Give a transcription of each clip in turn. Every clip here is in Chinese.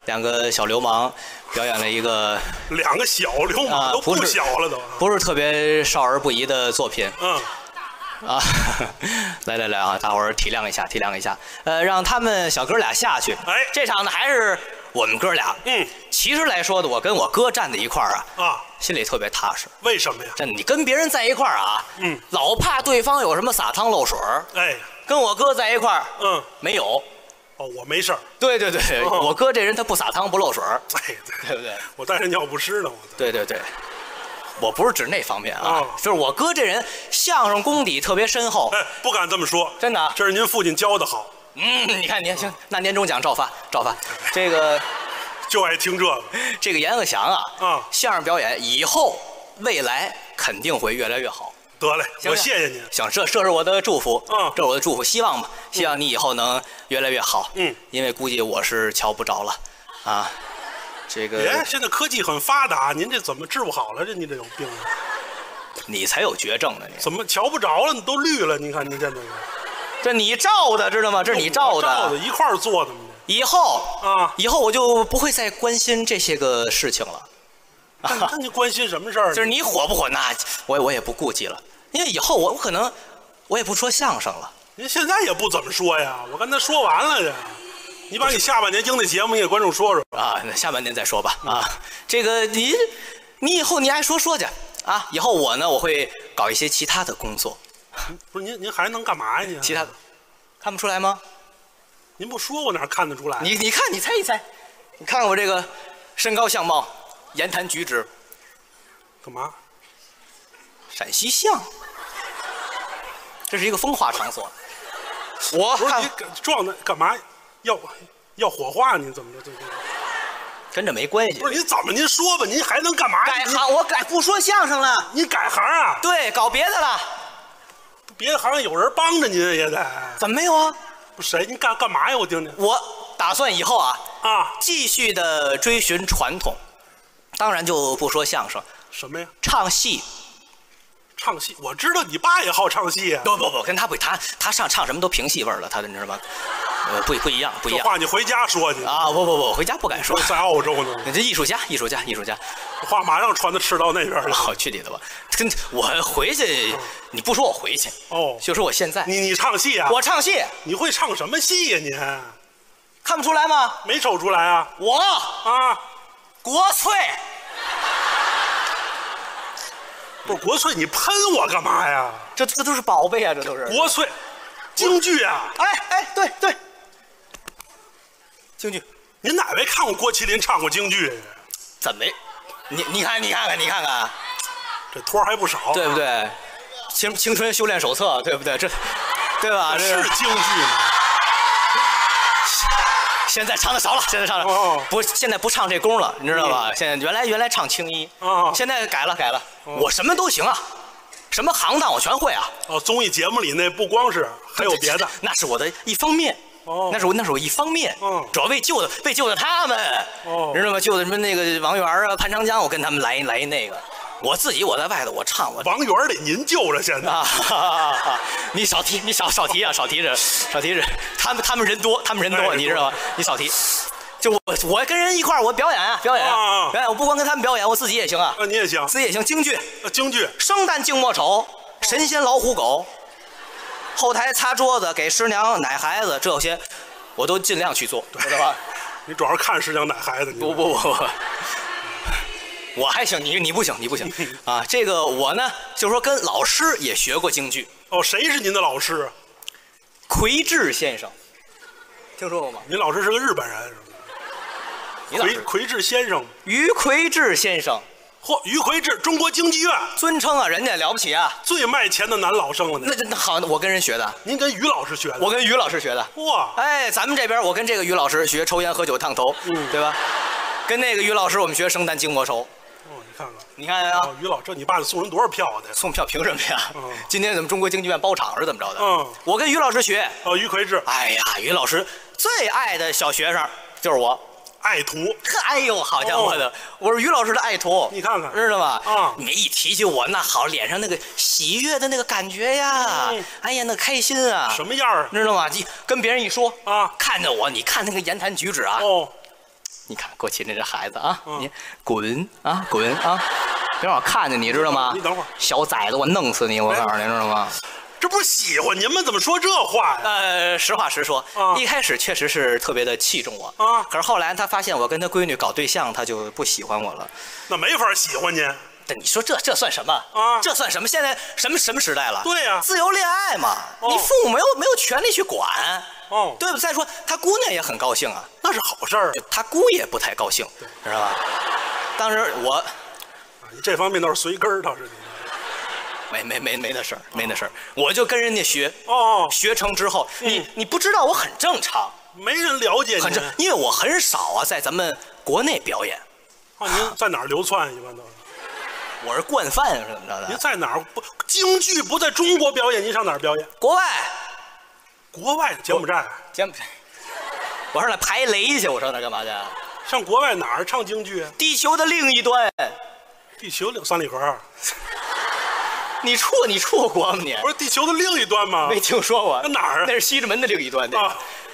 两个小流氓表演了一个两个小流氓都不小了都， 不是特别少儿不宜的作品。啊，来啊，大伙儿体谅一下，体谅一下。让他们小哥俩下去。 哎， 这场呢还是我们哥俩。其实来说的，我跟我哥站在一块儿啊，心里特别踏实。 为什么呀？ 真的，你跟别人在一块儿啊，老怕对方有什么洒汤漏水儿。 哎， 跟我哥在一块儿，没有。 哦，我没事儿。 对，我哥这人他不洒汤不漏水儿。 哎， 对不对？ 我带着尿不湿呢，我。 对，我不是指那方面啊，就是我哥这人相声功底特别深厚。 哎，不敢这么说， 真的。 这是您父亲教的好。 你看您行，那年终奖照发。这个就爱听这个。 这个阎鹤祥啊，相声表演以后未来肯定会越来越好。 得嘞，我谢谢您。 行，这是我的祝福。这是我的祝福，希望吧，希望你以后能越来越好。因为估计我是瞧不着了，啊，这个。 现在科技很发达，您这怎么治不好了？你这种病， 你才有绝症呢！你怎么瞧不着了？你都绿了，您看您这这你照的，知道吗？这是你照的， 一块儿做的吗？ 以后我就不会再关心这些个事情了。 那你关心什么事儿？ 就是你火不火，那我也不顾忌了，因为以后我可能我也不说相声了。 您现在也不怎么说呀，我跟他说完了呀。你把你下半年应的节目你给观众说说啊，那下半年再说吧啊。这个你以后你爱说去啊。以后我呢，我会搞一些其他的工作。 不是您还能干嘛呀？ 其他的看不出来吗？ 您不说我哪看得出来？ 你看，你猜一猜，你看看我这个身高相貌。言谈举止， 干嘛？ 陕西相，这是一个风化场所。我不是你撞的干嘛？要火化？你怎么着？ 跟这没关系。 不是您怎么？您说吧，您还能干嘛？ 改行，我不说相声了。 您改行啊？ 对，搞别的了。 别的行有人帮着您也得。 怎么没有啊？ 不是谁？您干嘛呀？我听听。 我打算以后继续的追寻传统。当然就不说相声， 什么呀？ 唱戏， 唱戏。我知道你爸也好唱戏啊。 不，跟他不，他唱什么都平戏味儿了，他你知道吗？不一样。 这话你回家说去啊！不，回家不敢说。 在澳洲呢。 你这艺术家， 话马上传到赤道那边了。 好，去你的吧！跟我回去，你不说我回去就说我现在。 你唱戏啊？ 我唱戏。 你会唱什么戏呀？你看不出来吗？ 没瞅出来啊。 我国粹。 不是国粹，你喷我干嘛呀？ 这都是宝贝啊，这都是国粹，京剧啊！ 哎，对，京剧。 您哪位看过郭麒麟唱过京剧？ 怎么？你看看， 这托还不少， 对不对？青春修炼手册，对不对？对吧？ 这是京剧吗？ 现在唱的少了，现在不唱这功了，你知道吧？现在原来唱青衣，现在改了，我什么都行啊，什么行当我全会啊。 综艺节目里那不光是，还有别的， 那是我的一方面。那是我一方面，主要为救的他们，知道吗？救的什么那个王源啊、潘长江，我跟他们来一那个。我自己我在外头我唱， 王源得您救着现在你少提啊，少提着，他们人多，你知道吗？你少提，就我跟人一块儿我表演，我不光跟他们表演，我自己也行啊。 你也行， 自己也行，京剧，生旦净末丑，神仙老虎狗，后台擦桌子，给师娘奶孩子，这些我都尽量去做，知道吧？ 你主要是看师娘奶孩子， 不。我还行，你不行啊！这个我呢，就是说跟老师也学过京剧。 谁是您的老师？ 奎志先生，听说过吗？ 您老师是个日本人，是吧？奎志先生， 于奎志先生。 嚯，于奎志，中国京剧院尊称啊，人家了不起啊， 最卖钱的男老生了。 那好，我跟人学的。 您跟于老师学的？ 我跟于老师学的。 哇， 哎，咱们这边我跟这个于老师学抽烟喝酒烫头，对吧？跟那个于老师我们学生旦净末丑。你看啊， 于老，这你爸送人多少票的？ 送票凭什么呀？今天怎么中国京剧院包场是怎么着的？我跟于老师学。 于奎志。 哎呀，于老师最爱的小学生就是我。 爱徒， 哎呦，好家伙的！我是于老师的爱徒， 你看看， 知道吗？你一提起我，那好，脸上那个喜悦的那个感觉呀，哎呀，那开心啊， 什么样啊？ 知道吗？跟别人一说看着我，你看那个言谈举止啊， 你看郭麒麟这孩子啊，你滚啊滚啊，别让我看见你知道吗？ 你等会儿， 小崽子，我弄死你！我告诉你，知道吗？ 这不是喜欢您吗？怎么说这话呀？ 实话实说，一开始确实是特别的器重我啊， 可是后来他发现我跟他闺女搞对象，他就不喜欢我了。 那没法喜欢您。 但你说这算什么啊？ 这算什么？现在什么时代了？ 对呀， 自由恋爱嘛，你父母没有权利去管。 哦， 对不？再说他姑娘也很高兴啊， 那是好事儿。 他姑也不太高兴，知道吧？当时我， 你这方面倒是随根儿，倒是你。 没那事儿，没那事儿，我就跟人家学。 哦， 学成之后，你不知道我很正常， 没人了解你， 很正，因为我很少啊在咱们国内表演。 啊，您在哪儿流窜？一般都是。 我是惯犯是怎么着的？ 您在哪儿不？京剧不在中国表演，您上哪儿表演？ 国外。 国外的柬埔寨。 柬埔寨。我上那排雷去，我上那干嘛去？ 上国外哪儿唱京剧啊？ 地球的另一端。 地球三里河。 你出国吗你？ 不是地球的另一端吗？ 没听说过。 那哪儿啊？ 那是西直门的另一端。 啊，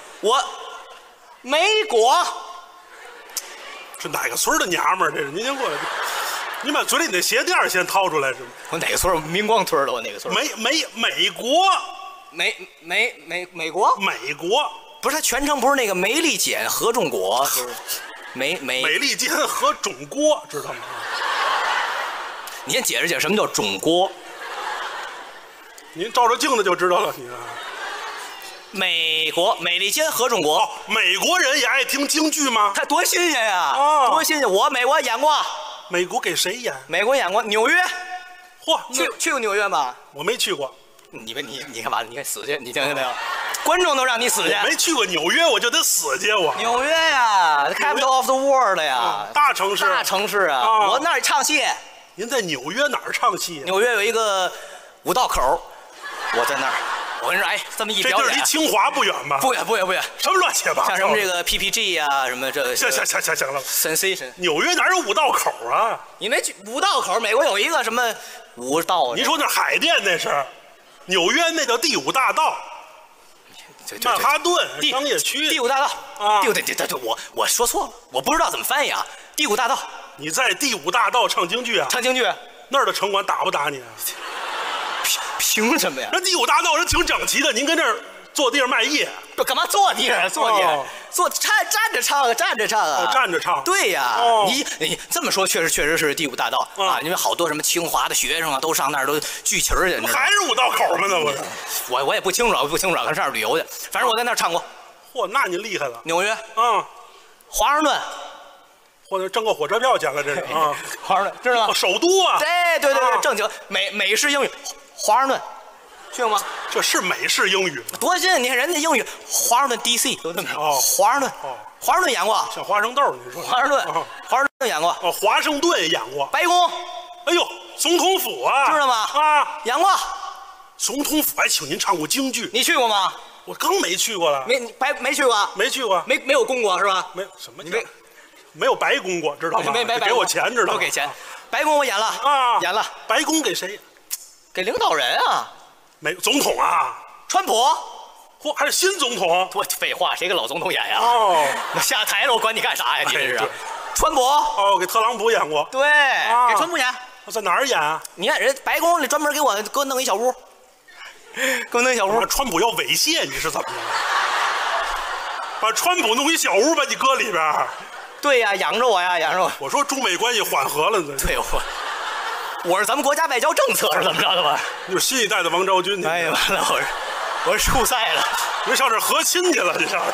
美国。 这哪个村的娘们儿？这是您先过来，你把嘴里那鞋垫先掏出来是吗？ 我哪个村？明光村的，我哪个村？ 美国。 美国？ 美国不是，它全称不是那个梅利坚合众国，是美利坚合众国，知道吗？ 你先解释解释什么叫种国。 您照照镜子就知道了，你看。 美国美利坚合众国。 哦，美国人也爱听京剧吗？ 他多新鲜呀！ 哦， 多新鲜！我美国演过。 美国给谁演？ 美国演过纽约。 嚯， 去过纽约吗？ 我没去过。 你干嘛？你看死去！你听见没有？观众都让你死去。 我没去过纽约，我就得死去我。 纽约呀 ，Capital of the world 呀， 大城市。 大城市啊！我那儿唱戏。 您在纽约哪儿唱戏？ 纽约有一个五道口，我在那儿。我跟你说，哎，这么一表演， 这地儿离清华不远吧？ 不远。 什么乱七八糟？ 像什么这个 PPG 啊，什么这。 行了。 Sensation。 纽约哪有五道口啊？ 你没去五道口？美国有一个什么五道？ 您说那海淀那是？纽约那叫第五大道。曼哈顿商业区。 第五大道啊！ 对，我说错了，我不知道怎么翻译啊。第五大道。 你在第五大道唱京剧啊？ 唱京剧。 那儿的城管打不打你啊？ 凭什么呀？ 那第五大道人挺整齐的，您跟这儿坐地上卖艺， 干嘛坐地上？坐地上，站着唱啊！站着唱。对呀，你这么说，确实是第五大道啊，因为好多什么清华的学生啊，都上那儿都聚群去。 还是五道口吗？那我也不清楚，可能上那儿旅游去。反正我在那儿唱过。 嚯，那你厉害了。 纽约。华盛顿。 或者挣个火车票钱了，这是啊。 华盛顿知道吗？ 首都啊。 对，正经美式英语。华盛顿，去过吗？ 这是美式英语吗？ 多新鲜！你看人家英语，华盛顿 DC 都这么哦。 华盛顿，华盛顿演过。 像花生豆，你说。 华盛顿演过。 哦，华盛顿演过。 白宫。 哎呦，总统府啊， 知道吗？啊，演过。 总统府还请您唱过京剧， 你去过吗？ 我刚没去过了。 没去过。 没去过。 没有供过是吧？ 没什么没有白供过，知道吗？ 没给我钱，知道吗？ 都给钱。白宫我演了啊， 演了。 白宫给谁？ 给领导人啊。 总统啊， 川普。 嚯，还是新总统？ 我废话，谁给老总统演呀？ 哦， 那下台了，我管你干啥呀？你这是。川普。 哦，给特朗普演过。 对，给川普演。 在哪儿演啊？ 你看人白宫里专门给我弄一小屋，给我弄一小屋。 川普要猥亵你是怎么着？把川普弄一小屋，把你搁里边。 对呀，养着我呀，养着我。 我说中美关系缓和了呢。 对，我是咱们国家外交政策是怎么着的吧？ 你是新一代的王昭君。 哎呀，完了，我是出赛了。 您上这和亲去了？你上。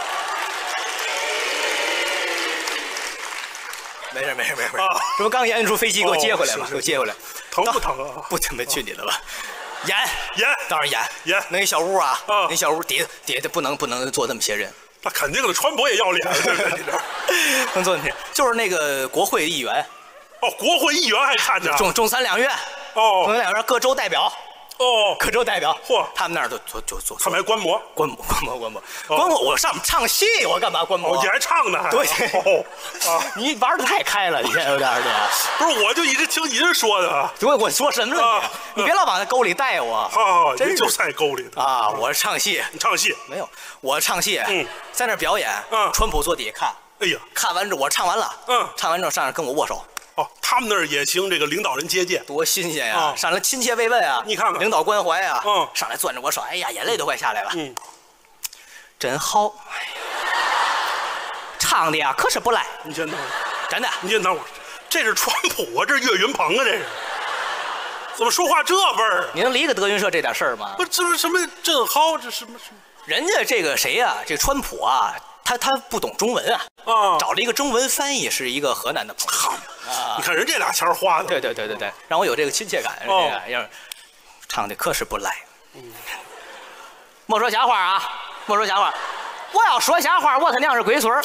没事。这不刚演出飞机给我接回来吗？给我接回来。 疼不疼啊？ 不疼，去你的吧。演，当然演。 那小屋啊，那小屋底下不能坐那么些人。 那肯定的，川普也要脸，对不对？你这能坐那些，就是那个国会议员。 哦，国会议员还看着。 中3两院。 哦。 中3两院各州代表。 哦。 各州代表。 嚯， 他们那儿就坐。 他们还观摩。 观摩，我上唱戏，我干嘛观摩？ 你还唱呢？ 对。 哦。 你玩的太开了，你现在有点儿的。 不是，我就一直听您说的。 我说什么了你别老往那沟里带我。 好，真就在沟里的啊！我唱戏。 你唱戏没有？我唱戏。在那表演。川普坐底下看。 哎呀， 看完之后我唱完了，唱完之后上来跟我握手。 哦，他们那儿也行，这个领导人接见， 多新鲜呀！上来亲切慰问啊， 你看看领导关怀啊，上来攥着我手，哎呀，眼泪都快下来了。真好，哎呀，唱的呀可是不赖。 你先等会儿， 真的。 你先等会儿，这是川普啊，这是岳云鹏啊，这是。怎么说话这味儿？ 你能理个德云社这点事儿吗？ 不，这是什么真好？这什么？ 人家这个谁呀？这川普啊，他不懂中文啊，找了一个中文翻译，是一个河南的朋友。 你看人这俩钱花的， 对，让我有这个亲切感。这个样唱的可是不赖。莫说瞎话啊，莫说瞎话。我要说瞎话，我他娘是龟孙儿。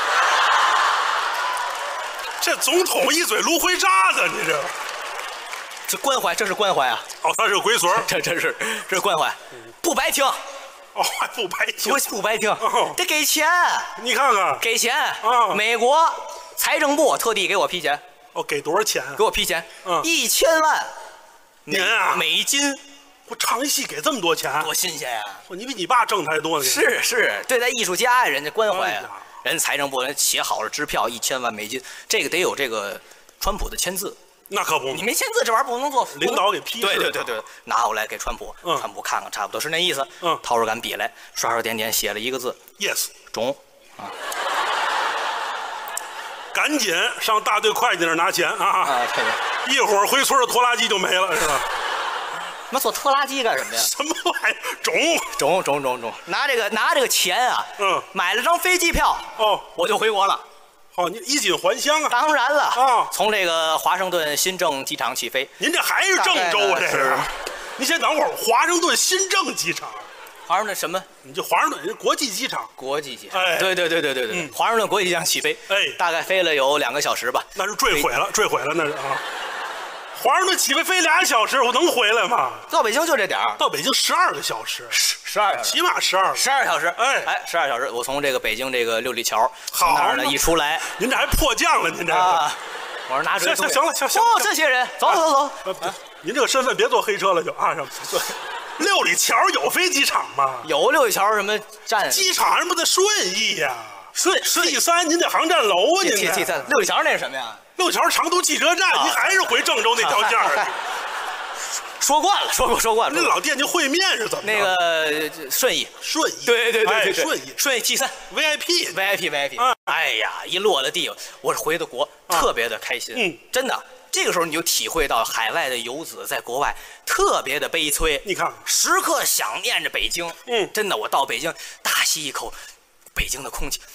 这总统一嘴芦灰渣子，你这关怀，这是关怀啊！ 哦，他是个龟孙儿， 这是关怀，不白听。 哦，还不白听， 不白听，得给钱。 你看看， 给钱啊！美国财政部特地给我批钱。 哦，给多少钱？ 给我批钱，1000万。 您啊， 美金。 我唱一戏给这么多钱， 多新鲜呀！ 你比你爸挣的还多呢。 是，对待艺术家呀，人家关怀啊。人财政部人写好了支票，1000万美金，这个得有这个川普的签字。 那可不， 你没签字，这玩意儿不能做。 领导给批示。 对，拿过来给川普，川普看看，差不多是那意思。掏出杆笔来，刷点点写了一个字 ，yes， 中。啊， 赶紧上大队会计那儿拿钱啊！一会儿回村的拖拉机就没了，是吧？ 那做拖拉机干什么呀？ 什么玩意儿？ 中，拿这个钱啊，买了张飞机票，我就回国了。 哦，你衣锦还乡啊？ 当然了从这个华盛顿新郑机场起飞。 您这还是郑州啊？这是？您先等会儿，华盛顿新郑机场。 华盛顿什么？ 你这华盛顿国际机场。 国际机场。哎，对，华盛顿国际机场起飞。 哎， 大概飞了有2个小时吧。 那是坠毁了那是啊。华盛顿起飞2小时，我能回来吗？ 到北京就这点儿。 到北京12个小时 ，12小时， 起码12 小时。哎，12小时，我从这个北京这个六里桥从那儿呢一出来， 您这还迫降了，您这啊！我说拿着行了， 这些人走。 您这个身份别坐黑车了，就啊什么？六里桥有飞机场吗？ 有六里桥什么站？ 机场什么的顺义呀？ 顺义3，您得航站楼啊！您这六里桥那是什么呀？ 六里桥长途汽车站，您还是回郑州那条线儿。 说惯了。 那老惦记烩面是怎么着？ 那个顺义，对，顺义 G3 VIP。哎呀，一落了地，我回的国，特别的开心。真的，这个时候你就体会到海外的游子在国外特别的悲催。 你看， 时刻想念着北京。真的，我到北京大吸一口北京的空气。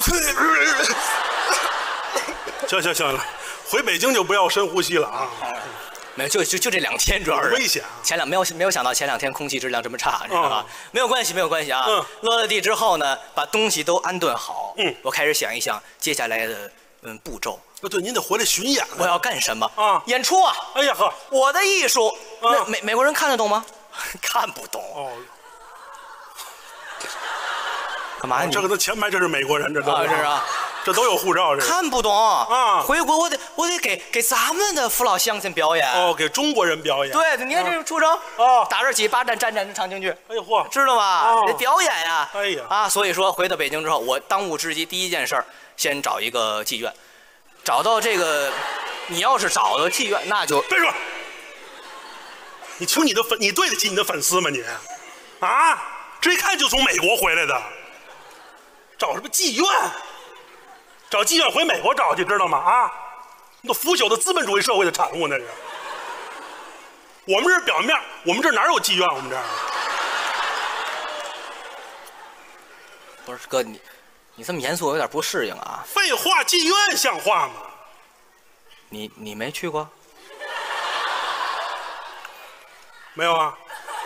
行了，回北京就不要深呼吸了啊。 没有，就这2天主要是危险。 没有想到前2天空气质量这么差，你知道吧？没有关系啊。落了地之后呢，把东西都安顿好。我开始想一想接下来的步骤。 对，您得回来巡演。 我要干什么啊？ 演出啊！ 哎呀呵， 我的艺术，那美国人看得懂吗？看不懂。哦。干嘛？ 这个他前排这是美国人，这都是啊。 这都有护照，这看不懂啊！回国我得给咱们的父老乡亲表演给中国人表演。 对，你看这出征打这起8站站唱京剧。 哎呦嚯， 知道吗？得表演呀！ 哎呀所以说回到北京之后，我当务之急第一件事先找一个妓院，找到这个，你要是找到妓院，那就别说，你听你对得起你的粉丝吗你？啊，这一看就从美国回来的，找什么妓院？找妓院回美国找去，知道吗？啊，那腐朽的资本主义社会的产物那是。我们这是表面，我们这哪有妓院？我们这儿不是哥，你这么严肃，我有点不适应啊。 废话，妓院像话吗？ 你没去过？ 没有啊。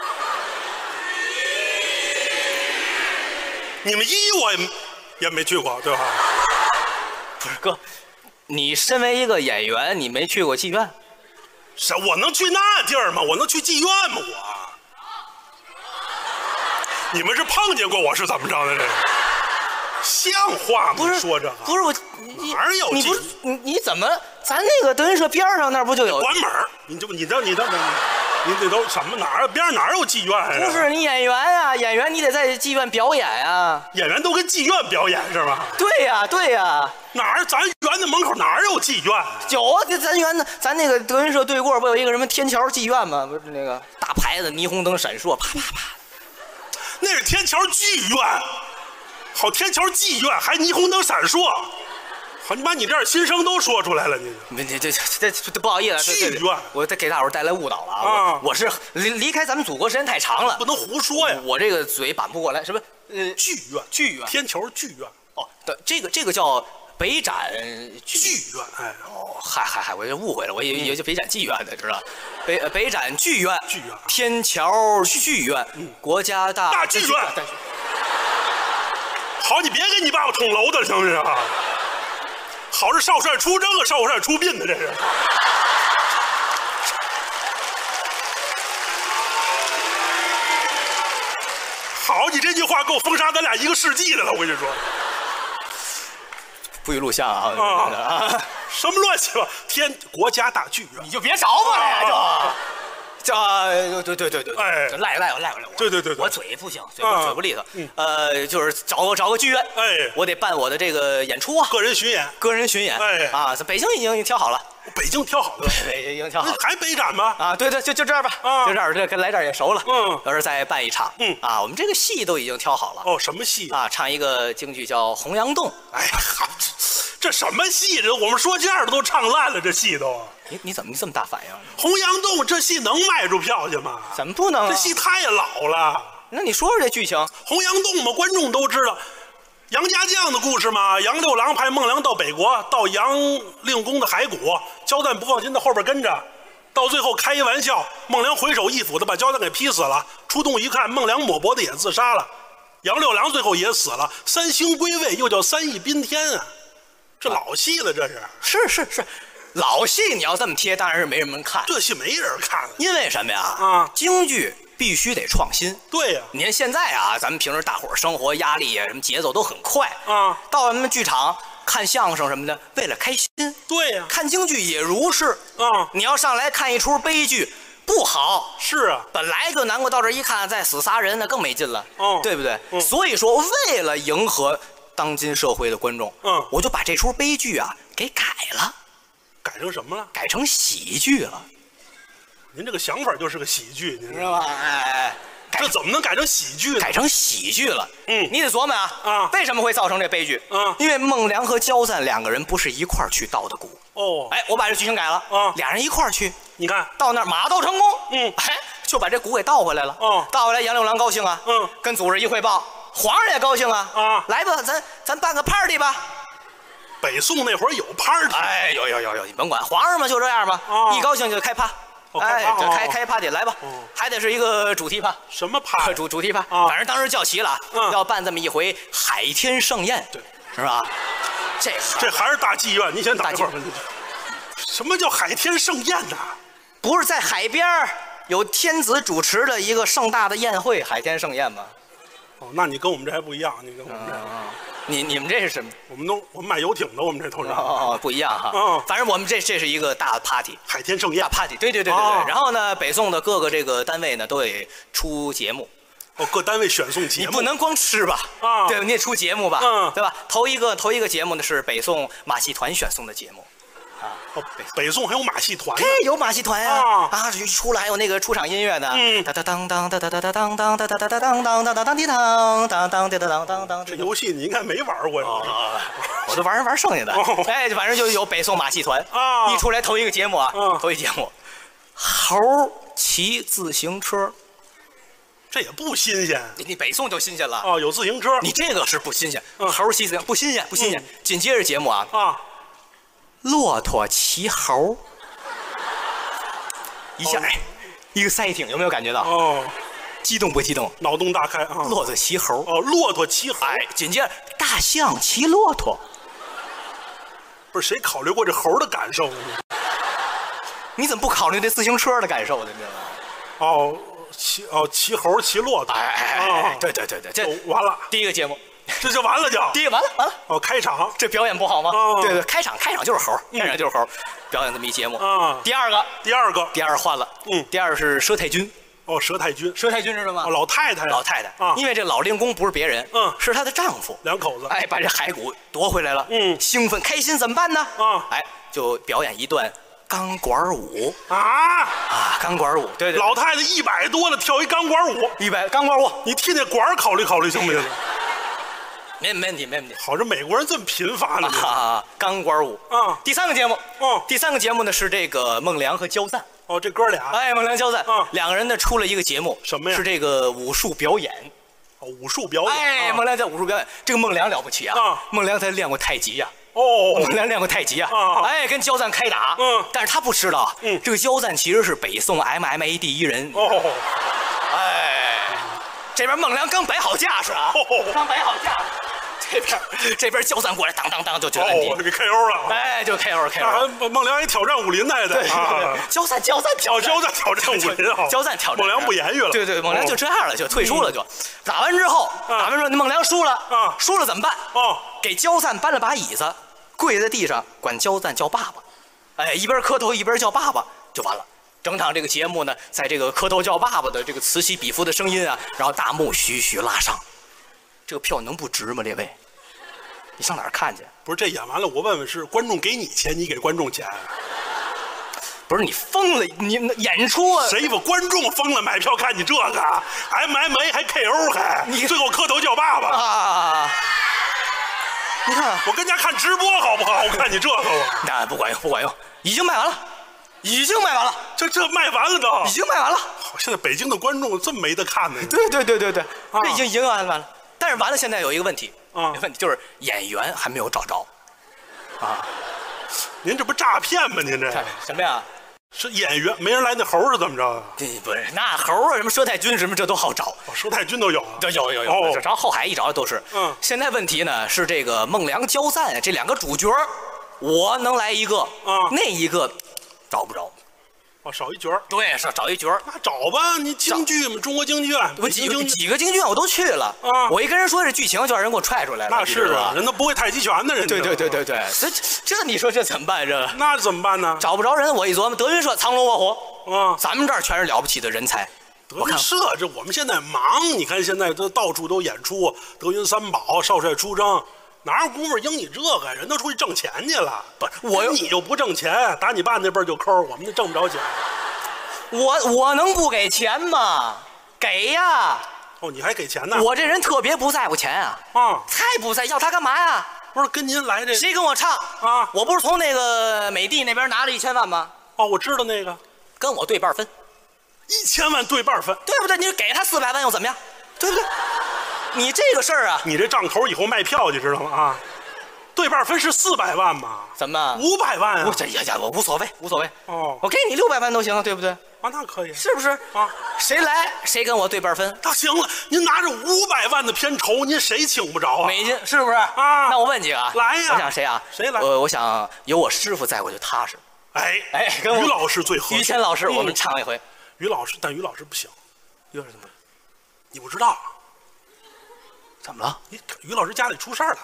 你们我也没去过，对吧？ 不是哥，你身为一个演员，你没去过妓院？ 我能去那地儿吗？我能去妓院吗？你们是碰见过我是怎么着的？这像话吗？ 不是说这不是我， 哪有妓？ 你怎么？咱那个德云社边上那不就有？ 关门！你您这都什么哪儿边上哪有妓院呀？ 不是你演员啊，演员你得在妓院表演啊。 演员都跟妓院表演是吧？ 对呀、对呀、 哪儿咱园子门口哪儿有妓院啊？ 有啊，这咱园子，咱那个德云社对过不有一个什么天桥妓院吗？不是那个大牌子，霓虹灯闪烁，啪啪啪。 那是天桥剧院，好天桥妓院还霓虹灯闪烁，好你把你这儿心声都说出来了，你这不好意思， 剧院我再给大伙儿带来误导了啊！ 啊我是离开咱们祖国时间太长了， 不能胡说呀。 我这个嘴板不过来，什么剧院， 剧院天桥剧院， 哦，对，这个叫北展剧院，哎， 哦，嗨，我就误会了，我以为就北展妓院的，知道？北展剧院， 剧院天桥剧院，国家大剧院。好，你别给你爸爸捅娄子，行不行？好是少帅出征啊，少帅出殡的这是。好，你这句话够封杀咱俩一个世纪的了，我跟你说。 不许录像啊！ 啊，什么乱七八国家大剧院， 你就别找我了呀，对， 哎赖我， 对， 我嘴不行，嘴不利索，就是找个剧院， 哎， 我得办我的这个演出啊， 个人巡演， 哎啊，北京已经挑好了， 北京挑好了， 北京已经挑好了， 还北展吗？ 啊，对，就这样吧，就这样，这跟来这儿也熟了，要是再办一场，啊，我们这个戏都已经挑好了， 哦，什么戏啊？唱一个京剧叫《洪阳洞》， 哎，好，这什么戏？这我们说相声都唱烂了，这戏都。 你怎么这么大反应？ 洪阳洞这戏能卖出票去吗？ 怎么不能啊？ 这戏太老了。 那你说说这剧情？ 洪阳洞嘛，观众都知道，杨家将的故事嘛。杨六郎派孟良到北国，到杨令公的骸骨，焦旦不放心，在后边跟着，到最后开一玩笑，孟良回手一斧子把焦旦给劈死了。出洞一看，孟良抹脖子也自杀了，杨六郎最后也死了。三星归位，又叫三义宾天啊，这老戏了，这是。 是。老戏你要这么贴，当然是没人们看。 这戏没人看了， 因为什么呀？ 啊， 京剧必须得创新。 对呀， 你看现在啊，咱们平时大伙儿生活压力啊，什么节奏都很快啊。 到咱们剧场看相声什么的，为了开心。 对呀， 看京剧也如是啊。 你要上来看一出悲剧，不好。 是啊， 本来就难过，到这一看再死仨人，那更没劲了。 哦， 对不对？所以说，为了迎合当今社会的观众，我就把这出悲剧啊给改了。 改成什么了？ 改成喜剧了。 您这个想法就是个喜剧，您知道吧？哎， 这怎么能改成喜剧呢？ 改成喜剧了。你得琢磨啊， 为什么会造成这悲剧？因为孟良和焦赞两个人不是一块儿去盗的鼓。 哦， 哎，我把这剧情改了。俩人一块儿去， 你看到那儿马到成功。哎，就把这鼓给盗回来了。盗回来，杨六郎高兴啊。跟祖上一汇报，皇上也高兴啊。来吧，咱办个 party 吧。 北宋那会儿有 party， 哎，有，你甭管，皇上嘛就这样吧，一高兴就开趴，哎，这开 party 来吧，还得是一个主题趴， 什么趴？ 主题趴，反正当时叫齐了，要办这么一回海天盛宴，对，是吧？ 这还是大妓院，你先打一会儿。什么叫海天盛宴呢？ 不是在海边有天子主持的一个盛大的宴会，海天盛宴吗？ 哦，那你跟我们这还不一样，你跟我们这。 你们这是什么？ 我们卖游艇的，我们这都是不一样哈。反正我们这是一个大 party， 海天盛宴大 party。对。然后呢，北宋的各个这个单位呢都得出节目。 各单位选送节目， 你不能光吃吧？对吧？你得出节目吧？对吧？头一个节目呢是北宋马戏团选送的节目。 北宋还有马戏团呢？ 有马戏团呀！出来还有那个出场音乐呢。当当当当当当当当当当当当当当当当当当当。 这游戏你应该没玩过呀？ 我都玩剩下的。哎，反正就有北宋马戏团啊！一出来头一个节目啊，头一节目，猴骑自行车， 这也不新鲜。 你北宋就新鲜了哦，有自行车。 你这个是不新鲜，猴骑自行不新鲜。紧接着节目啊。骆驼骑猴，一下一个赛艇，有没有感觉到？激动不激动？ 脑洞大开啊！ 骆驼骑猴， 骆驼骑猴。 哎，紧接着大象骑骆驼， 不是谁考虑过这猴的感受呢？ 你怎么不考虑这自行车的感受呢？你知道吗？ 骑猴骑骆驼。 哎，对，这完了。 第一个节目， 这就完了就。 第一个完了。 哦，开场这表演不好吗？ 哦对，开场就是猴，开场就是猴，表演这么一节目。 啊。 第二个换了。第二是佘太君。 哦，佘太君知道吗？ 哦，老太太啊，因为这老令公不是别人，是她的丈夫， 两口子。 哎，把这骸骨夺回来了，兴奋开心怎么办呢？哎，就表演一段钢管舞钢管舞，对， 老太太100多了，跳一钢管舞 ，100钢管舞， 你替那管考虑考虑行不行？ 没问题。 好，这美国人这么贫乏呢？ 钢管舞第三个节目，第三个节目呢是这个孟良和焦赞。 哦，这哥俩， 哎，孟良焦赞，两个人呢出了一个节目， 什么呀？ 是这个武术表演。 哦，武术表演。 哎，孟良在武术表演，这个孟良了不起啊！孟良他练过太极呀。孟良练过太极啊！哎，跟焦赞开打。但是他不知道，这个焦赞其实是北宋 MMA 第一人。哎，这边孟良刚摆好架势啊，这边焦赞过来，当当当就摁地， 给 KO 了。 哎，就 KO。 孟良也挑战武林来的。 焦赞挑战武林啊！焦赞挑战。 孟良不言语了。 对，孟良就这样了，就退出了。就打完之后，孟良输了输了怎么办？给焦赞搬了把椅子，跪在地上管焦赞叫爸爸。哎，一边磕头一边叫爸爸，就完了。整场这个节目呢，在这个磕头叫爸爸的这个此起彼伏的声音啊，然后大幕徐徐拉上。这个票能不值吗？这位，你上哪儿看去？ 不是，这演完了，我问问是观众给你钱，你给观众钱？ 不是你疯了？你演出啊？ 谁把观众疯了？买票看你这个 MMA 还 KO 还？你最后磕头叫爸爸你看， 我跟家看直播好不好？我看你这个那不管用，已经卖完了， 这卖完了都， 已经卖完了。 现在北京的观众这么没得看呢？ 对，这已经完了。但是完了，现在有一个问题，就是演员还没有找着， 您这不诈骗吗？您这什么呀？ 是演员没人来，那猴是怎么着？ 不是那猴啊，什么佘太君什么这都好找， 佘太君都有， 有，找后海一找都是。现在问题呢是这个孟良焦赞这两个主角，我能来一个，那一个找不着。 少一角。 对，是找一角。 那找吧，你京剧嘛，中国京剧， 几个京剧院我都去了。我一跟人说这剧情，就让人给我踹出来了。 那是啊，人都不会太极拳的人。 对，这你说这怎么办？这那怎么办呢？ 找不着人，我一琢磨，德云社藏龙卧虎，咱们这儿全是了不起的人才。 德云社这我们现在忙，你看现在都到处都演出，德云三宝、少帅出征。哪有功夫应你这个？人都出去挣钱去了。不是你又不挣钱，打你爸那辈儿就抠，我们就挣不着钱。 我能不给钱吗？给呀！ 你还给钱呢？ 我这人特别不在乎钱啊！太不在，要他干嘛呀？ 不是跟您来这谁跟我唱我不是从那个美的那边拿了1000万吗？ 我知道那个， 跟我对半分 ，1000万对半分， 对不对？你给他400万又怎么样？对不对？你这个事儿啊， 你这账头以后卖票去知道吗？对半分是400万吗？ 怎么 500万啊？ 这呀，我无所谓。我给你600万都行，对不对？ 那可以， 是不是谁来谁跟我对半分？ 那行了，您拿着500万的片酬，您谁请不着美金是不是那我问几个来呀， 我想谁谁来？ 我想有我师傅在我就踏实。跟于老师最合适。 于谦老师，我们唱一回。 于老师，但于老师不行。 于老师怎么？ 你不知道？ 怎么了？ 于老师家里出事儿了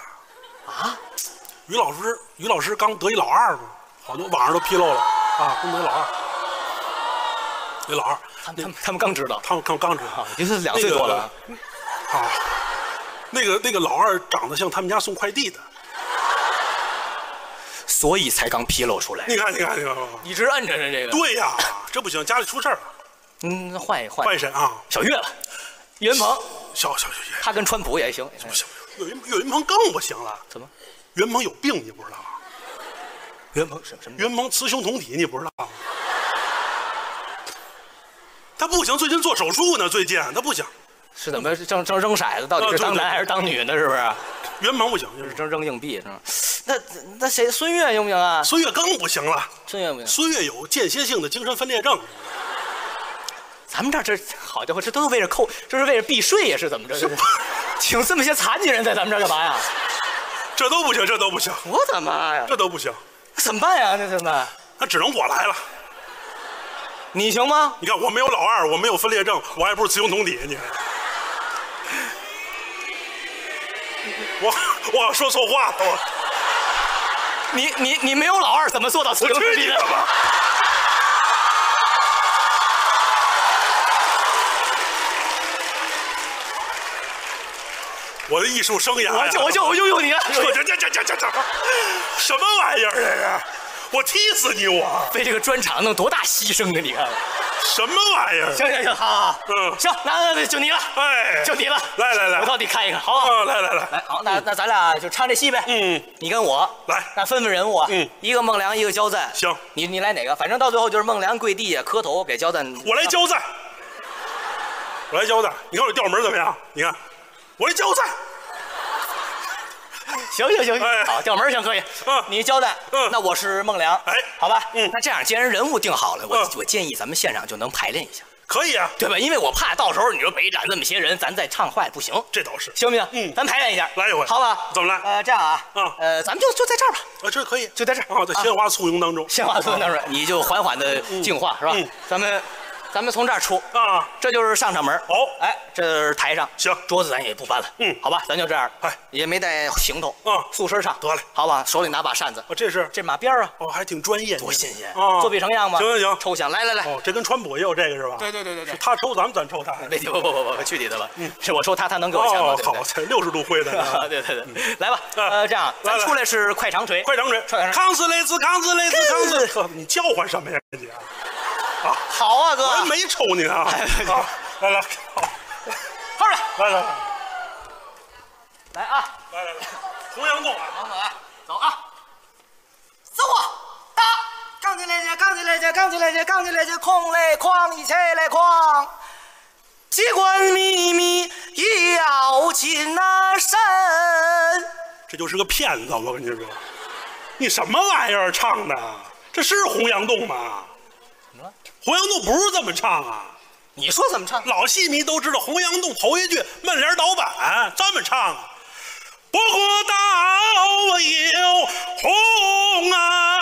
于老师刚得一老二嘛，好多网上都披露了刚得老二。得老二， 他们刚知道， 他们刚知道就是2岁多了那个老二长得像他们家送快递的， 所以才刚披露出来。 你看， 一直摁着人这个。 对呀，这不行，家里出事儿了。 换谁啊？ 小岳了，岳云鹏。 小岳， 他跟川普也行。 不行，岳云鹏更不行了。 怎么？ 岳云鹏有病，你不知道吗？ 岳云鹏什么？ 岳云鹏雌雄同体，你不知道吗？他不行，最近做手术呢。最近他不行， 是怎么正扔骰子？到底是当男还是当女的？是不是？ 岳云鹏不行， 就是正扔硬币是吧？那谁？孙越行不行啊？ 孙越更不行了。 孙越不行。 孙越有间歇性的精神分裂症。 咱们这好家伙，这都是为了这是为了避税呀？是怎么着？请这么些残疾人在咱们这儿干嘛呀？ 这都不行。 我的妈呀！ 这都不行。 怎么办呀？这怎么？ 那只能我来了。 你行吗？ 你看我没有老二，我没有分裂症，我还不是雌雄同体。你看， 我说错话了， 你没有老二怎么做到此我去你的吧！我的艺术生涯， 我就用你了。 这什么玩意儿这是？我踢死你！我为这个专场弄多大牺牲啊！你看， 什么玩意儿？ 行，好，行，那就你了， 哎， 就你了， 来， 我到底看一看，好不好？ 来， 好，那咱俩就唱这戏呗。你跟我来， 那分人物啊。一个孟良，一个焦赞。 行， 你来哪个？反正到最后就是孟良跪地下磕头给焦赞。 我来焦赞，你看我调门怎么样？你看，我来焦赞。 行，好，调门行可以。你焦赞，那我是孟良， 哎， 好吧，那这样既然人物定好了，我建议咱们现场就能排练一下， 可以啊， 对吧？因为我怕到时候你说北展这么些人，咱再唱坏不行， 这倒是， 行不行？咱排练一下， 来一回， 好吧？ 怎么来？ 这样啊，咱们就在这儿吧， 这可以， 就在这儿啊，在鲜花簇拥当中， 你就缓缓的净化，是吧？咱们从这儿出啊， 这就是上场门。哎，这是台上， 行， 桌子咱也不搬了，好吧，咱就这样， 哎， 也没带行头，素身上， 得嘞， 好吧，手里拿把扇子，这马鞭啊， 还挺专业， 多新鲜啊， 作弊成样吗？ 行， 抽响，来， 这跟川普也有这个是吧？ 对， 是他抽咱抽他， 不，去你的吧，是我抽他能给我钱吗？ 好，才60度灰的， 对，来吧，这样，咱出来是快长锤， 康斯雷兹，你叫唤什么呀，姐？ 啊，好啊，哥， 我没抽你啊！来，好， 后边，来啊， 来，洪阳洞， 走啊，走啊，打，杠起来去，空来哐，一起来哐，机关秘密要谨慎。 这就是个骗子，我跟你说，你什么玩意儿唱的？这是洪阳洞吗？洪阳洞不是这么唱啊！ 你说怎么唱？ 老戏迷都知道，洪阳洞头一句闷帘倒板这么唱啊。不过道有洪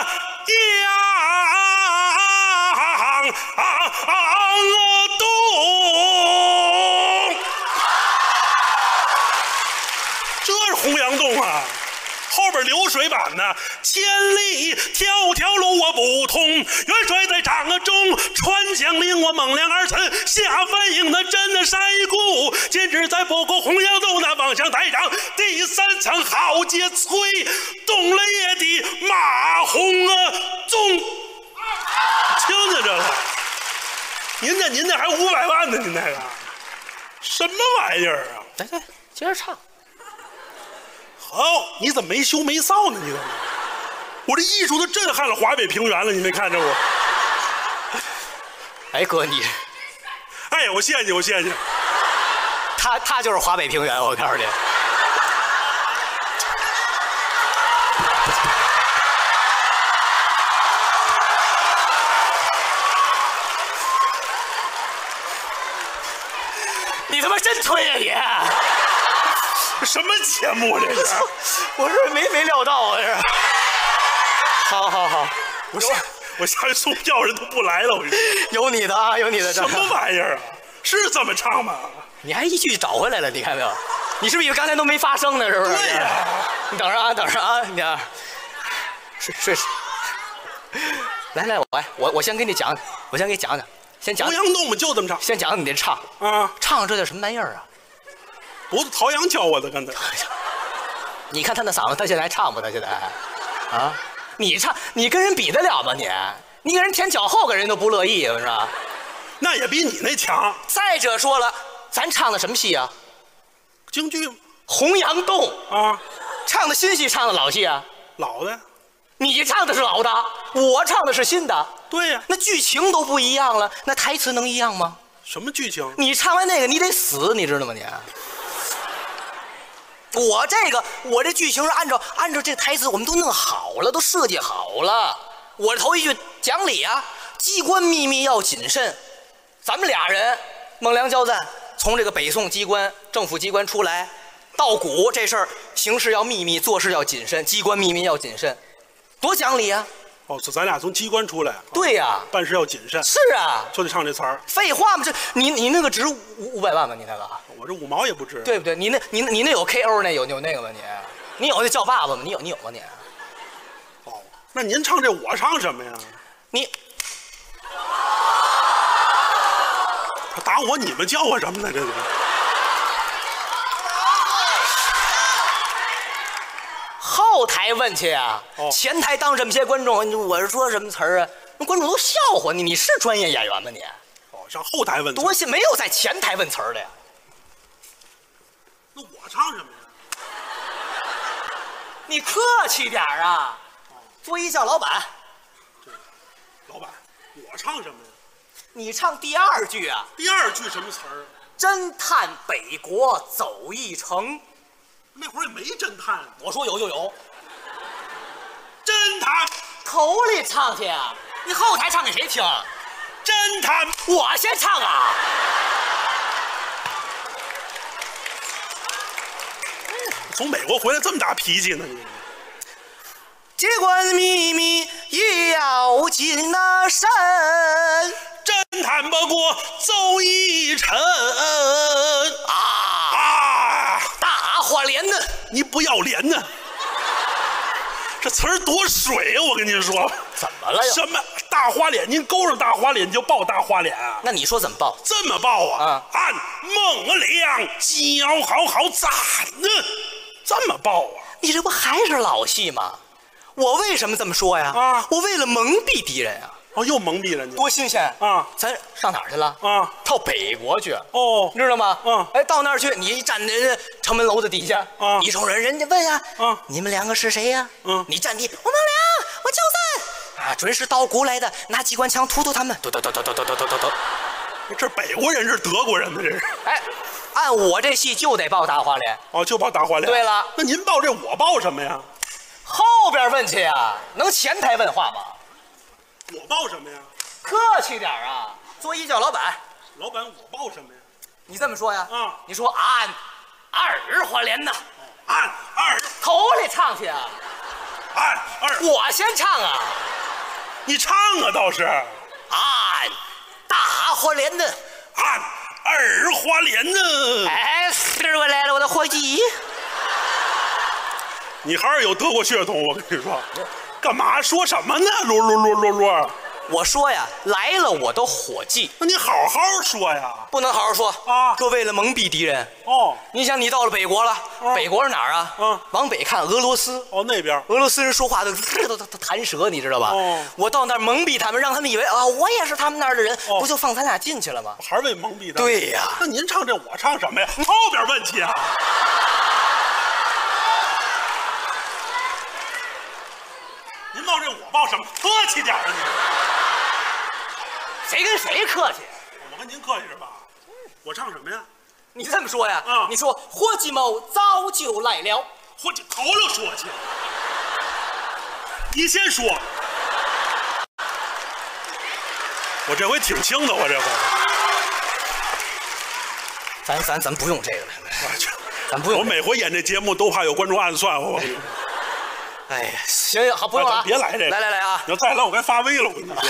阳洞，这是洪阳洞啊！后边流水板呢，千里迢迢路我不通，元帅在帐中传将令，我孟良儿臣下反应那真的晒谷，今日在博国洪阳洞那望乡台上，第3层豪杰催动了夜的马洪纵，听见这了？您这还500万呢？您那个什么玩意儿啊？ 来，接着唱。 好，你怎么没羞没臊呢？你怎么？我这艺术都震撼了华北平原了，你没看着我？ 哎，哥你， 哎，我谢谢你。 他就是华北平原，我告诉你。你他妈真吹呀你！ 什么节目这是？ 我是没料到啊，这是。好， 我下回送票人都不来了，我跟你说。 有你的啊，有你的。 什么玩意儿啊？是这么唱吗？ 你还一句找回来了，你看没有？你是不是以为刚才都没发生呢？是不是？ 对呀。 你等着啊，你啊。睡。来，我先给你讲，先讲。 洪阳洞嘛就这么唱。 先讲你这唱啊， 唱这叫什么玩意儿啊？ 不是陶阳教我的，刚才。 你看他那嗓子，他现在还唱不？他现在啊？你唱，你跟人比得了吗？你给人舔脚后，给人都不乐意，是吧？ 那也比你那强。 再者说了，咱唱的什么戏啊？ 京剧。 洪阳洞啊， 唱的新戏，唱的老戏啊？ 老的。 你唱的是老的，我唱的是新的。 对呀， 那剧情都不一样了，那台词能一样吗？ 什么剧情？ 你唱完那个，你得死，你知道吗？我这剧情是按照这台词我们都弄好了，都设计好了。我头一句讲理啊，机关秘密要谨慎。咱们俩人孟良焦赞从这个北宋机关政府机关出来，到古这事儿行事要秘密，做事要谨慎，机关秘密要谨慎，多讲理啊！ 哦，咱俩从机关出来， 对呀， 办事要谨慎， 是啊， 就得唱这词儿。 废话嘛，这你那个值500万吗？你那个， 我这5毛也不值， 对不对？你那有 KO 那有那个吗？你有那叫爸爸吗？你有吗你？ 哦，那您唱这我唱什么呀？ 你他打我，你们叫我什么呢？这个后台问去啊， 哦前台当这么些观众，我是说什么词儿啊？那观众都笑话你，你是专业演员吗你？ 哦，上后台问， 多些没有在前台问词儿的呀。 那我唱什么呀？ 你客气点儿啊，作揖叫老板。 老板，我唱什么呀？ 你唱第2句啊， 第2句什么词儿？ 侦探北国走一程。 那会儿也没侦探， 我说有就有， 侦探， 口里唱去啊，你后台唱给谁听？ 侦探， 我先唱啊。 从美国回来这么大脾气呢你？ 机关秘密也要谨慎， 侦探不过走一程啊！大花脸呢？ 你不要脸呢？这词儿多水啊！我跟您说， 怎么了又？ 什么大花脸？您勾上大花脸就报大花脸啊？ 那你说怎么报？ 这么报啊？按孟良教好赞呢，这么报啊？ 你这不还是老戏吗？我为什么这么说呀？ 啊， 我为了蒙蔽敌人啊！ 哦，又蒙蔽了你， 多新鲜啊！ 咱上哪儿去了？ 啊， 到北国去。 哦， 你知道吗？哎，到那儿去，你站在城门楼子底下，一冲人家问呀，你们2个是谁呀？你站地，我孟良，我焦赞啊，准是到古来的，拿机关枪突他们，突。 这北国人是德国人呢？这是？ 哎，按我这戏就得报大花脸。 哦，就报大花脸。 对了， 那您报这，我报什么呀？ 后边问去呀，能前台问话吗？ 我报什么呀？ 客气点啊，作揖叫老板。 老板，我报什么呀？ 你这么说呀？你说按2花脸呐， 按2， 头里唱去啊。 按2， 我先唱啊。 你唱啊，倒是。 按大花脸呢， 按2花脸呢。 哎，我来了，我的伙计。 你还是有德国血统，我跟你说，干嘛说什么呢？啰。 我说呀，来了我的伙计。 那你好好说呀。 不能好好说啊， 这为了蒙蔽敌人。 哦， 你想你到了北国了，北国是哪儿啊？往北看俄罗斯。 哦，那边俄罗斯人说话都弹舌，你知道吧？ 哦， 我到那儿蒙蔽他们，让他们以为啊，我也是他们那儿的人，不就放咱俩进去了吗？ 还是为蒙蔽他？ 对呀。 那您唱这，我唱什么呀？后边问题啊。您报这，我报什么？客气点啊你！ 谁跟谁客气？ 我跟您客气是吧？我唱什么呀？ 你这么说呀？你说伙计某早就来了。 伙计头了说去，你先说。我这回挺轻的，我这回。 咱不用这个了，咱不用。 我每回演这节目都怕有观众暗算我。 哎呀，行，好，不用了， 别来这个， 来啊！ 你要再来，我该发威了，我跟你说。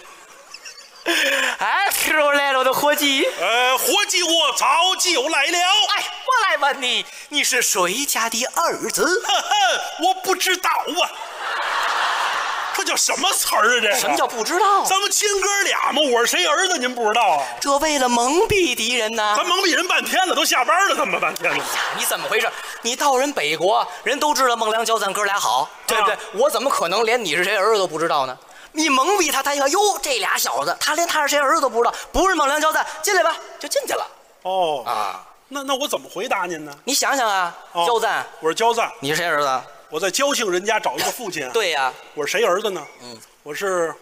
哎，我来了，我的伙计。 伙计，我早就来了。 哎，我来问你，你是谁家的儿子？ 呵呵，我不知道啊。这叫什么词儿啊？这什么叫不知道？ 咱们亲哥俩嘛，我是谁儿子您不知道啊？ 这为了蒙蔽敌人呢。 咱蒙蔽人半天了，都下班了，怎么半天了？ 你怎么回事？你到人北国，人都知道孟良、焦赞哥俩好，对不对？我怎么可能连你是谁儿子都不知道呢？你蒙蔽他，他一看哟，这俩小子，他连他是谁儿子都不知道，不是孟良、焦赞，进来吧，就进去了。 哦啊，那我怎么回答您呢？ 你想想啊，焦赞， 我是焦赞， 你是谁儿子？ 我在焦姓人家找一个父亲。 对呀， 我是谁儿子呢？我是。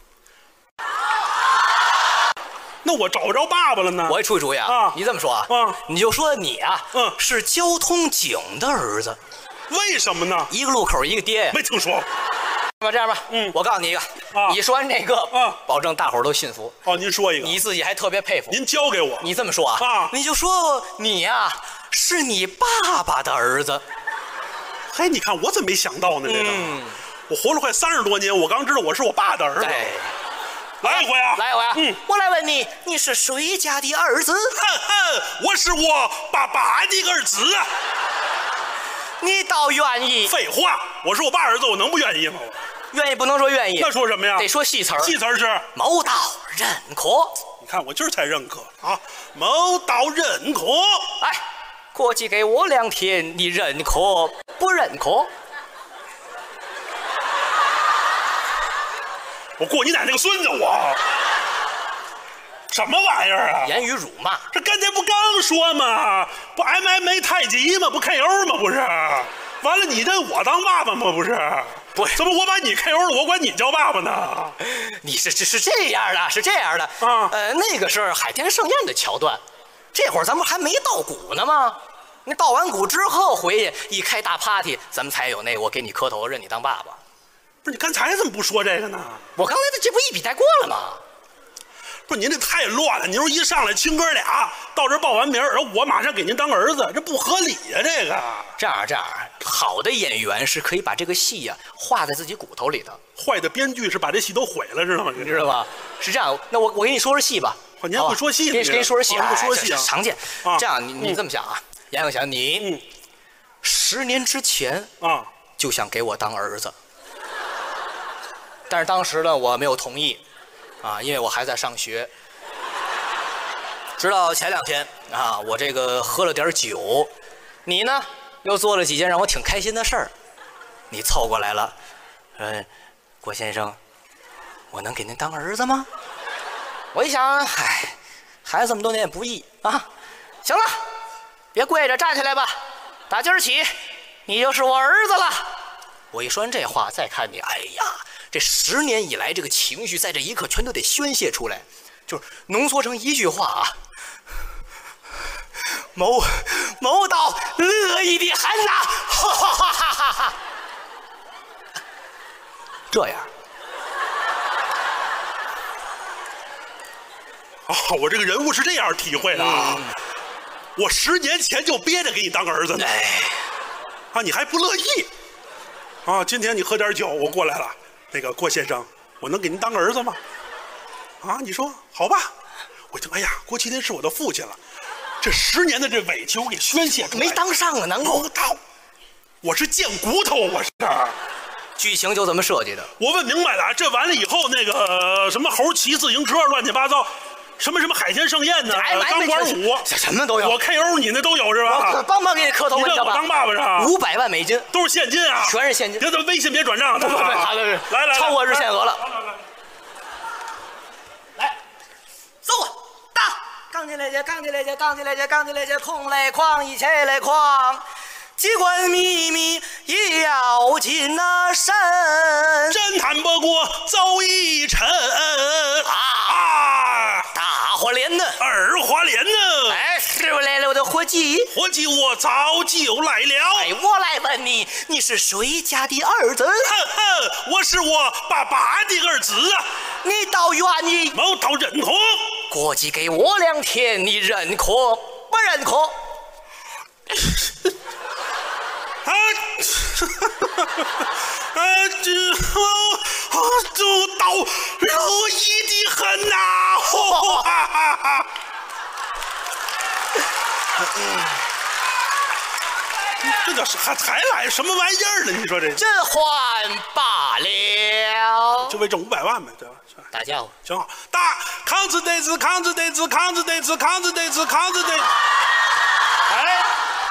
那我找不着爸爸了呢。 我也出主意啊！你这么说啊？你就说你啊，是交通警的儿子。 为什么呢？ 一个路口一个爹呀。 没听说。 这样吧，我告诉你一个，你说完这个，保证大伙儿都信服。 哦，您说一个， 你自己还特别佩服。 您教给我。 你这么说啊？你就说你呀，是你爸爸的儿子。 嘿，你看我怎么没想到呢？这个， 我活了快30多年，我刚知道我是我爸的儿子。 哎， 来一回啊！ 来一回啊！我来问你，你是谁家的儿子？ 我是我爸爸的儿子。 你倒愿意？ 废话，我是我爸儿子，我能不愿意吗？ 愿意不能说愿意， 那说什么呀？ 得说戏词儿。 戏词儿是谋道认可。 你看我今儿才认可啊！谋道认可。 哎，过继给我2天，你认可不认可？ 我过你奶奶个孙子！我什么玩意儿啊？ 言语辱骂。 这刚才不刚说吗？不 MMA 太极吗？不 KO 吗？不是。完了，你认我当爸爸吗？不是。 不是， 怎么我把你 KO 了，我管你叫爸爸呢？ 你是这样的，是这样的啊。 那个是海天盛宴的桥段，这会儿咱们还没到鼓呢吗？你到完鼓之后回去一开大 party， 咱们才有那我给你磕头认你当爸爸。 不是你刚才怎么不说这个呢？ 我刚才这不一笔带过了吗？ 不是您这太乱了！您说一上来亲哥俩到这报完名，然后我马上给您当儿子，这不合理呀！这个这样，好的演员是可以把这个戏呀画在自己骨头里的。 坏的编剧是把这戏都毁了，知道吗？ 你知道吧？是这样，那我给你说说戏吧。 您还会说戏呢？ 给你说说戏啊， 不说戏啊， 常见。这样，你这么想啊，杨永祥，你10年之前啊就想给我当儿子，但是当时呢我没有同意。因为我还在上学，直到前2天啊，我这个喝了点酒，你呢又做了几件让我挺开心的事儿，你凑过来了，郭先生，我能给您当儿子吗？我一想，嗨，孩子这么多年也不易啊，行了，别跪着，站起来吧，打今儿起，你就是我儿子了。我一说完这话，再看你，哎呀。这10年以来，这个情绪在这一刻全都得宣泄出来，就是浓缩成一句话啊：谋到乐意的很呐！哈哈哈哈哈！这样我这个人物是这样体会的啊！我10年前就憋着给你当儿子呢，你还不乐意啊？今天你喝点酒，我过来了。那个郭先生，我能给您当儿子吗？你说好吧？我就哎呀，郭麒麟是我的父亲了，这10年的这委屈我给宣泄出来。 没当上啊，能够当？我是贱骨头，我是。 剧情就这么设计的。 我问明白了，这完了以后，那个什么猴骑自行车，乱七八糟，什么海鲜盛宴呢，钢管舞， 什么都有。 我 KO 你那都有是吧？ 我帮忙给你磕头， 你认我当爸爸是吧 ？500万美金， 都是现金啊， 全是现金。 别的微信别转账，来， 超过日限额了。来，走啊！打！杠起来去，杠起来去，杠起来去，杠起来去，空来狂，一起来狂。机关秘密也要谨慎， 侦探不过走一程大花脸呢？ 二花脸呢？ 哎，师傅来了，我的伙计。 伙计，我早就来了。 哎，我来问你，你是谁家的儿子？ 我是我爸爸的儿子啊。 你倒愿意？ 谋到认可。 过继给我2天，你认可不认可？ 就到乐意的很呐！这叫还来什么玩意儿呢？你说这这还罢了， 就为挣500万呗，对吧？ 打家伙， 行好，打扛子得子，扛子得子，扛子得子，扛子得子，扛子得。哎。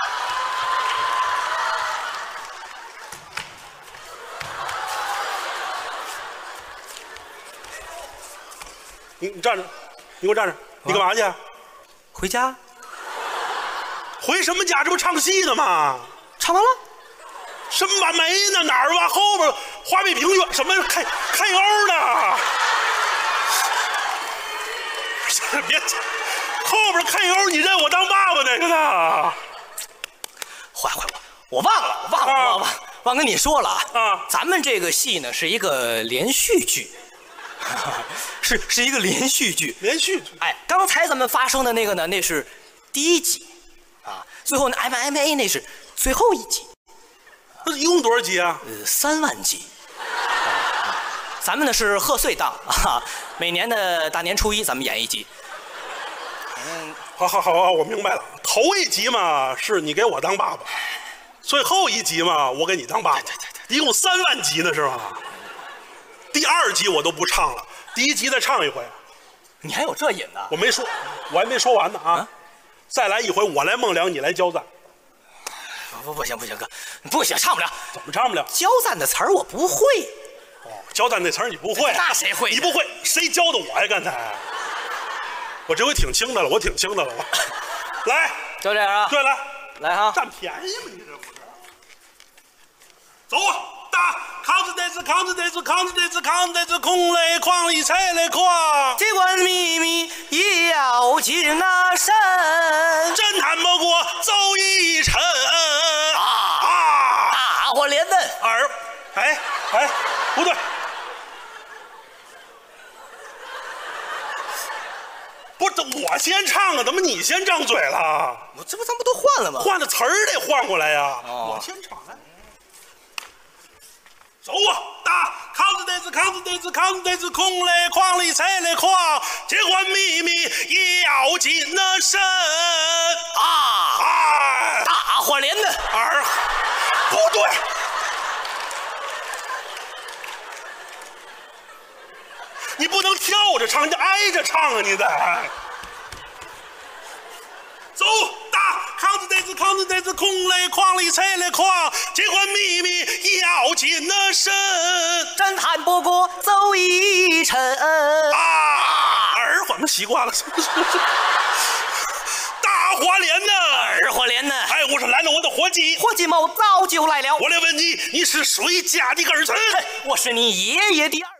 你站着，你给我站着，你干嘛去？ 回家。 回什么家？这不唱戏呢吗？ 唱完了。 什么完没呢？哪儿吧？后边华北平原什么开欧呢？别，后边开欧，你认我当爸爸那个呢？ 坏，我忘了，忘跟你说了啊。咱们这个戏呢是一个连续剧。是一个连续剧，哎，刚才咱们发生的那个呢，那是第1集，最后那 MMA 那是最后1集， 那一共多少集啊 ？3万集。 咱们呢是贺岁档啊，每年的大年初一咱们演一集。 好，我明白了。头一集嘛是你给我当爸爸，最后一集嘛我给你当爸爸，一共3万集呢是吧？第2集我都不唱了，第1集再唱一回。 你还有这瘾呢？ 我没说，我还没说完呢啊！再来一回，我来孟良，你来焦赞。 不行，哥，不行，唱不了。 怎么唱不了？ 焦赞的词儿我不会。 哦，焦赞那词儿你不会？ 那谁会？ 你不会，谁教的我呀？刚才我这回挺轻的了，我挺轻的了。来， 就这样啊。 对了， 来哈， 占便宜吗？你这不是？走啊！打扛着袋子，空来狂里踩来狂。 这关秘密也要进那身， 侦探不过走一程。 大伙连问。 哎，不对。不是我先唱啊，怎么你先张嘴了？ 这不咱们都换了吗？ 换了词儿得换过来呀。我先唱来。走啊！打扛着袋子，空来狂里踩来狂，这关秘密也要进那身。 大伙连的不对，你不能跳着唱，你得挨着唱啊！你得走。扛着袋子，空来狂里踩来狂，这关秘密要进那身。 侦探不过走一程。 耳环习惯了，是不是？大花脸呢？ 二花脸呢？ 还有我是拦着我的伙计， 伙计们早就来了。 我来问你，你是谁家的儿子？ 我是你爷爷的